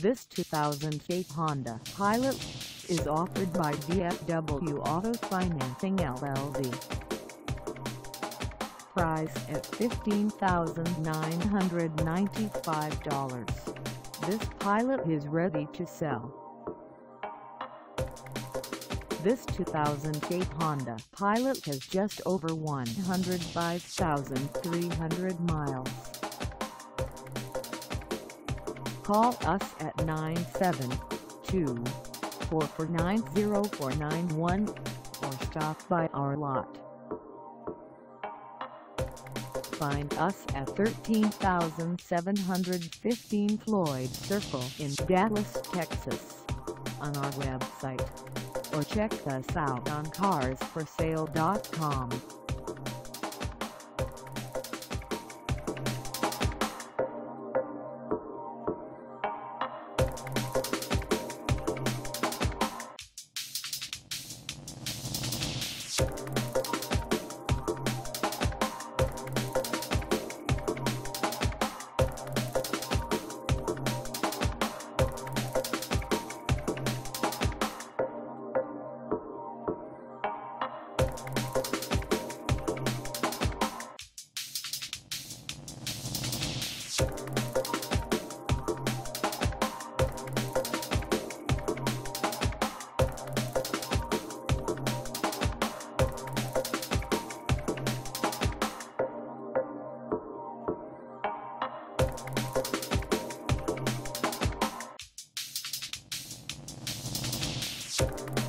This 2008 Honda Pilot is offered by DFW Auto Financing LLC. Price at $15,995. This Pilot is ready to sell. This 2008 Honda Pilot has just over 105,300 miles. Call us at 972-449-0491 or stop by our lot. Find us at 13715 Floyd Circle in Dallas, Texas, on our website, or check us out on carsforsale.com. You